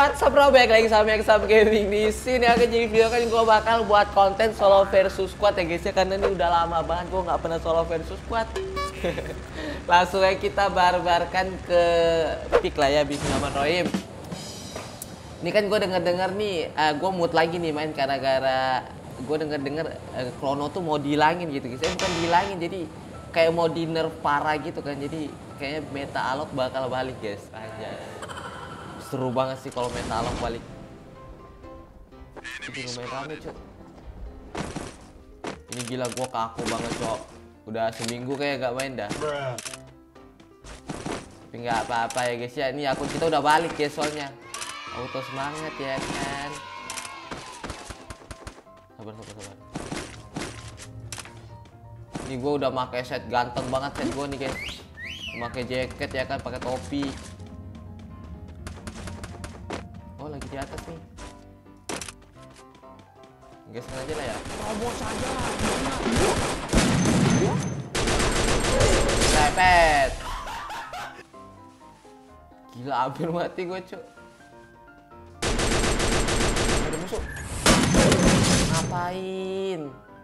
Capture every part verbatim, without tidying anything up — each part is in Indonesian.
what's up bro, balik lagi sama Exam Gaming di sini. Akan jadi video kan gue bakal buat konten solo versus squad ya guys ya, karena ini udah lama banget gue nggak pernah solo versus squad. Langsung aja kita barbarkan ke pick lah ya, Bismillahirrahmanirrahim. Ini kan gue denger-denger nih, uh, gue mood lagi nih main gara-gara gue denger-denger uh, Chrono tuh mau dihilangin gitu guys. Eh bukan dihilangin, jadi kayak mau di nerf parah gitu kan. Jadi kayaknya meta alok bakal balik guys. Aja seru banget sih kalau meta alok balik. Itu lumayan rame cok. Ini gila, gue kaku banget cok. Udah seminggu kayak gak main dah. Tapi nggak apa-apa ya guys ya. Ini akun kita udah balik ya soalnya. Auto semangat ya kan. Sabar sabar sabar. Ini gue udah pakai set ganteng banget set gue nih guys. Pakai jaket ya kan, pakai topi. Oh lagi di atas nih. Geser aja lah ya. Robot saja. Cepet. Gila hampir mati gue cuy. Ada musuh. Ngapain?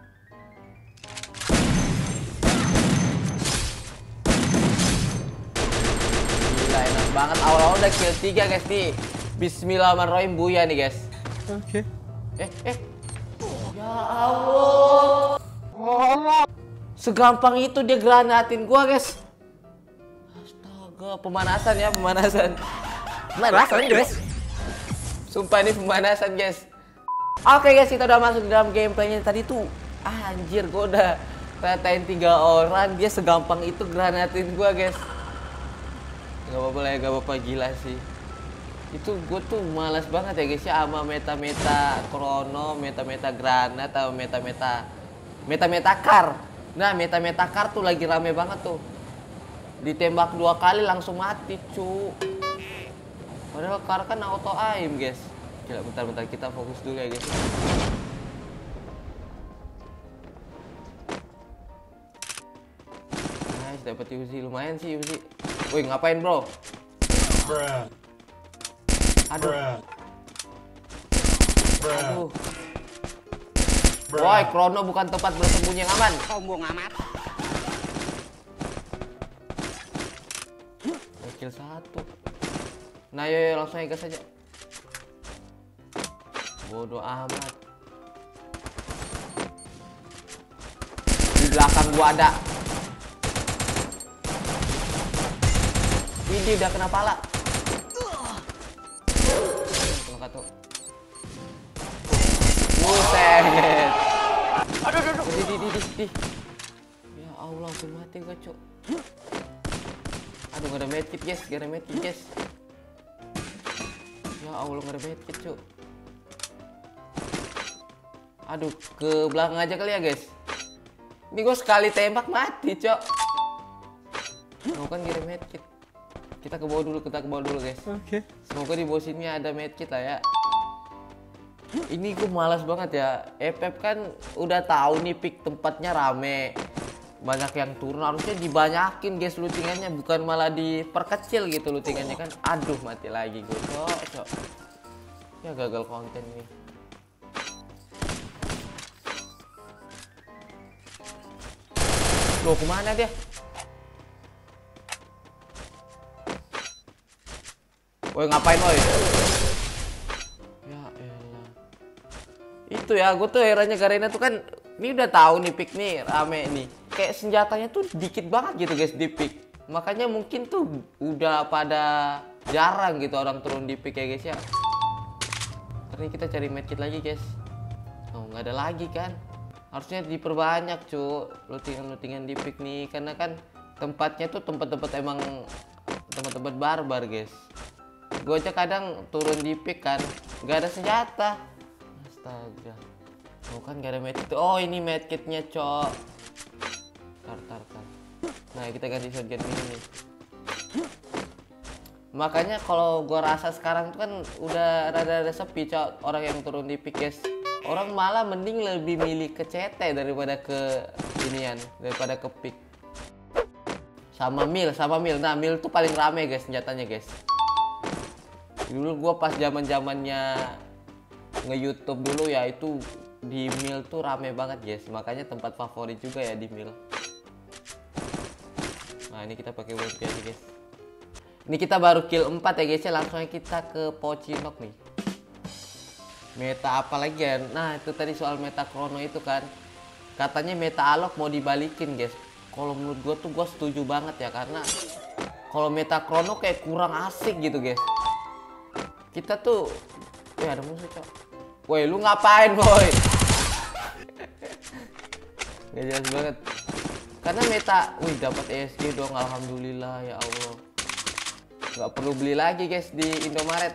Gila enak banget, awal-awal udah kill tiga guys nih. Bismillahirrahmanirrahim, buya nih guys. Oke. Okay. Eh eh. Ya Allah. Oh. Segampang itu dia granatin gua guys. Astaga, pemanasan ya, pemanasan. Pemanasan guys. Sumpah ini pemanasan guys. Oke guys, kita udah masuk dalam gameplaynya tadi tuh. Ah, anjir, gua udah ratain tiga orang, dia segampang itu granatin gua guys. Gak apa-apa lah ya, gak apa-apa, gila sih. Itu gue tuh malas banget ya guys ya sama meta-meta Chrono, meta-meta granat atau meta-meta meta-meta kar. Nah, meta-meta kar tuh lagi rame banget tuh. Ditembak dua kali langsung mati, cu. Padahal kar kan auto aim, guys. Gila, bentar-bentar kita fokus dulu ya, guys. Nice, dapat Uzi, lumayan sih Uzi. Woi, ngapain, bro? Bruh. Aduh. Bruh. Aduh. Woi, Chrono bukan tempat bersembunyi yang aman. Sombong amat. Kill satu. Nah, yuk, yuk langsung aja gas aja. Bodoh amat. Di belakang gua ada. Ini udah kena pala. Tuh. Buset. Aduh, aduh, aduh. Di, di, di, di, di. Ya Allah, hampir mati gua, cok. Aduh, gak ada medkit, guys. Gak ada medkit, guys. Ya Allah, gak ada medkit, cok. Aduh, ke belakang aja kali ya, guys. Ini gua sekali tembak mati, cok. Mau kan gak ada medkit. Kita ke bawah dulu, kita ke bawah dulu, guys. Oke. Okay. Semoga di bawah sini ada medkit lah ya. Ini gue malas banget ya. F F kan udah tahu nih pick tempatnya rame. Banyak yang turun, harusnya dibanyakin guys lootingannya, bukan malah diperkecil gitu lootingannya kan. Aduh, mati lagi gue, cok, cok. Ya gagal konten nih. Loh, kemana dia? Woi, ngapain woi? Ya elah. Itu ya, gue tuh herannya Garena tuh kan ini udah tahu nih pick nih rame nih. Kayak senjatanya tuh dikit banget gitu guys di pick. Makanya mungkin tuh udah pada jarang gitu orang turun di pick ya guys ya. Terus kita cari medkit lagi guys. Oh, nggak ada lagi kan? Harusnya diperbanyak cu lootingan-lootingan di pick nih, karena kan tempatnya tuh tempat-tempat emang tempat-tempat barbar guys. Gue aja kadang turun di pick kan, gak ada senjata. Astaga. Oh kan gak ada medkit. Oh ini medkitnya cok. Tar tar tar. Nah kita ganti shotgun ini nih. Makanya kalau gue rasa sekarang tuh kan udah rada-rada sepi cok orang yang turun di pick guys. Orang malah mending lebih milih ke C T daripada ke inian, daripada ke pick. Sama mil, sama mil. Nah mil tuh paling rame guys senjatanya guys. Dulu gua pas zaman zamannya nge-YouTube dulu ya, itu di Mil tuh rame banget guys, makanya tempat favorit juga ya di Mil. Nah ini kita pakai W P aja guys. Ini kita baru kill empat ya guys ya, langsung aja kita ke Pocinok nih. Meta apa lagi ya? Nah itu tadi soal meta Chrono itu kan, katanya meta Alok mau dibalikin guys. Kalau menurut gua tuh gua setuju banget ya, karena kalau meta Chrono kayak kurang asik gitu guys. Kita tuh, ya ada musuh cok. Woi lu ngapain boy? Gak jelas banget. Karena meta, wih dapat E S G dong, alhamdulillah ya Allah. Nggak perlu beli lagi guys di Indomaret.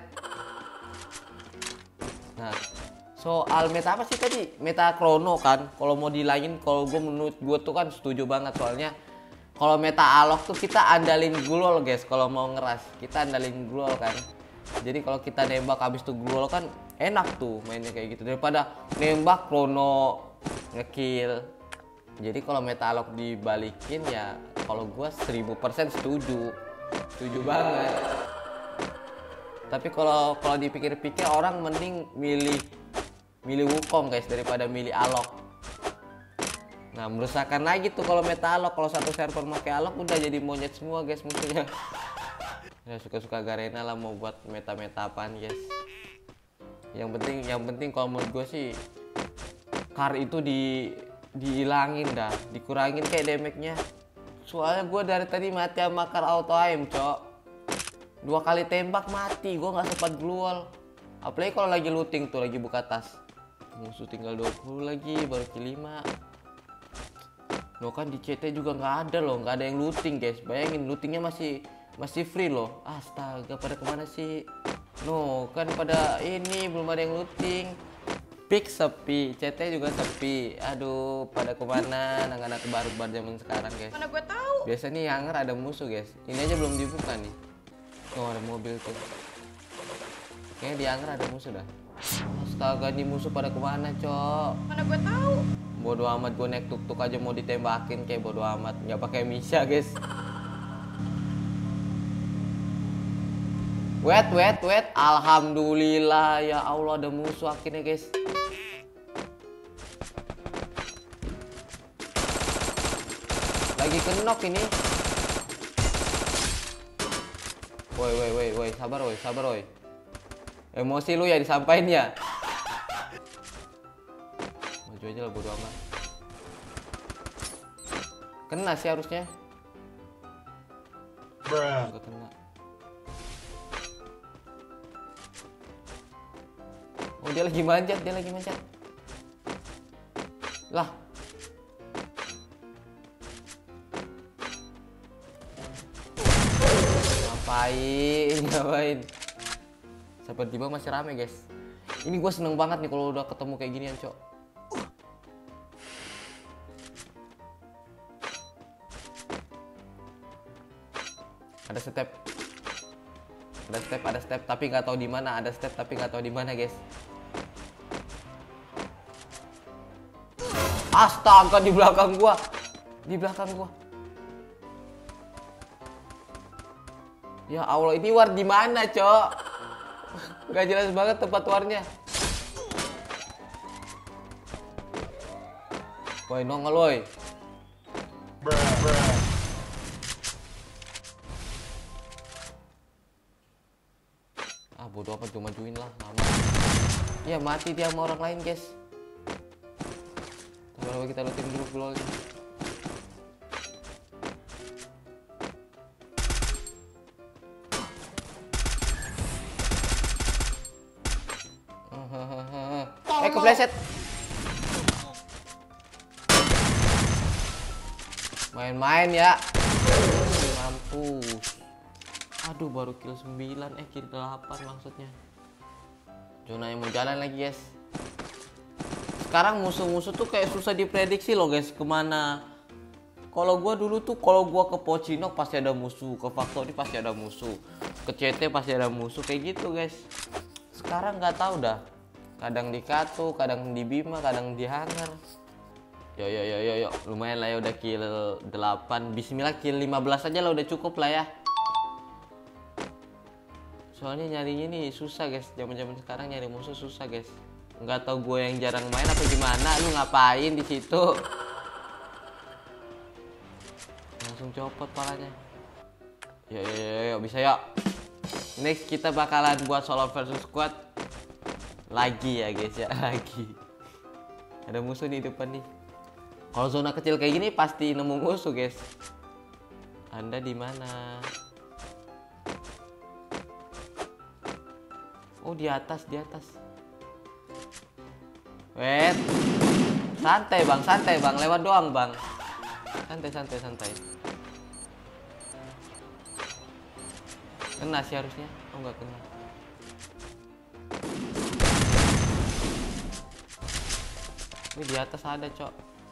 Nah soal meta apa sih tadi? Meta Chrono kan. Kalau mau dilangin, kalau gue menurut gue tuh kan setuju banget, soalnya kalau meta Alok tuh kita andalin glol guys. Kalau mau ngeras kita andalin glol kan. Jadi kalau kita nembak habis tuh glol kan enak tuh mainnya kayak gitu, daripada nembak Chrono ngekill. Jadi kalau meta Alok dibalikin ya, kalau gue seribu persen setuju. Setuju banget. Tapi kalau kalau dipikir-pikir orang mending milih milih Wukong guys daripada milih Alok. Nah merusakan lagi tuh kalau meta Alok. Kalau satu server pakai Alok udah jadi monyet semua guys musuhnya. Ya suka-suka Garena lah mau buat meta-meta apaan guys. Yang penting yang penting kalau menurut gue sih Kar itu di dihilangin dah, dikurangin kayak damage-nya. Soalnya gue dari tadi mati sama Kar auto aim cok. Dua kali tembak mati, gue nggak sempat glual. Apalagi kalau lagi looting tuh, lagi buka tas. Musuh tinggal dua puluh lagi, baru kill lima. Lo kan di C T juga nggak ada loh, nggak ada yang looting guys. Bayangin lootingnya masih masih free loh. Astaga, pada kemana sih? No, kan pada ini belum ada yang looting. Pick sepi, C T juga sepi. Aduh, pada kemana anak-anak baru-baru zaman sekarang guys? Mana gue tahu. Biasa nih hangar ada musuh guys. Ini aja belum dibuka nih. Oh ada mobil tuh. Kayaknya di hangar ada musuh dah. Astaga, nih musuh pada kemana cok? Mana gue tahu. Bodoh amat, gue naik tuk-tuk aja mau ditembakin kayak bodoh amat. Nggak pakai Misha guys. Wait, wait, wait. Alhamdulillah ya Allah ada musuh akhirnya guys. Lagi kenok ini. Woi, woi, woi, woi, sabar, woi, sabar, woi. Emosi lu ya disampaikan ya. Maju aja lah bodo amat. Kena sih harusnya. Bruh. Gak kena. Oh dia lagi manjat, dia lagi manjat. Lah. Ngapain, ngapain? Sampai di bawah masih rame guys. Ini gue seneng banget nih kalau udah ketemu kayak ginian cok. Ada step, ada step, ada step, tapi nggak tahu di mana. Ada step tapi nggak tahu di mana guys. Astaga, di belakang gua, di belakang gua. Ya Allah, ini war di mana cok? Gak jelas banget tempat warnya. Woi nongol woi. Bruh, bruh. Ah bodo apa, cuma majuin lah lama. Ya mati dia sama orang lain guys. Coba kita looting dulu glownya. Eh kepleset. Main-main ya. Mampus. Aduh baru kill sembilan, eh kill delapan maksudnya. Zona yang mau jalan lagi guys. Sekarang musuh-musuh tuh kayak susah diprediksi loh guys kemana. Kalau gua dulu tuh kalau gua ke Pocinok pasti ada musuh, ke Factory pasti ada musuh, ke C T pasti ada musuh kayak gitu guys. Sekarang nggak tahu dah. Kadang di Katu, kadang di Bima, kadang di hangar. Yo yo yo yo yo, lumayan lah ya udah kill delapan. Bismillah kill lima belas aja lah udah cukup lah ya. Soalnya nyarinya nih susah guys, zaman-zaman sekarang nyari musuh susah guys. Nggak tahu gue yang jarang main apa gimana, lu ngapain di situ? Langsung copot palanya. Yo yo yo, yo bisa ya. Next kita bakalan buat solo versus squad lagi ya guys ya, lagi. Ada musuh di depan nih. Kalau zona kecil kayak gini pasti nemu musuh guys. Anda di mana? Oh di atas, di atas. Wait. Santai bang, santai bang, lewat doang bang. Santai, santai, santai. Kena sih harusnya. Oh nggak kena. Ini di atas ada cok.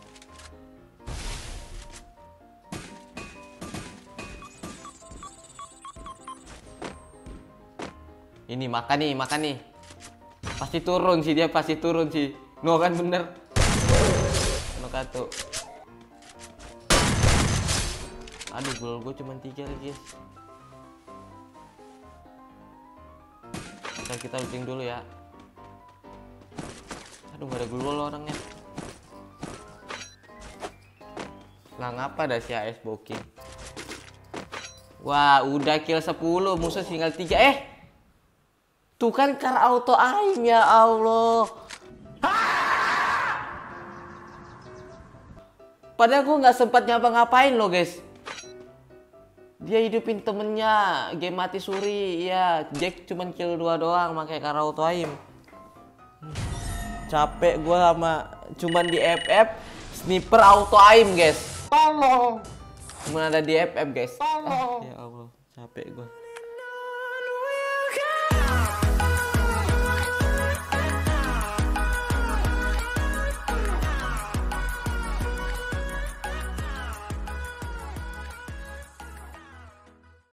Ini makan nih, makan nih. Pasti turun sih dia, pasti turun sih. No kan bener. No katu. Aduh, gol gue cuma tiga lagi guys. Ntar kita looting dulu ya. Aduh, gak ada gol orangnya. Lah ngapa dah si A S Boking? Wah, udah kill sepuluh, musuh tinggal tiga. Eh, tuh kan car auto aim ya Allah. Padahal gue nggak sempat nyapa ngapain loh guys. Dia hidupin temennya, game mati suri. Ya, Jack cuman kill dua doang pakai car auto aim. Capek gue sama cuman di F F sniper auto aim guys. Tolong. Cuman ada di F F guys. Tolong. Ah, ya Allah, capek gue.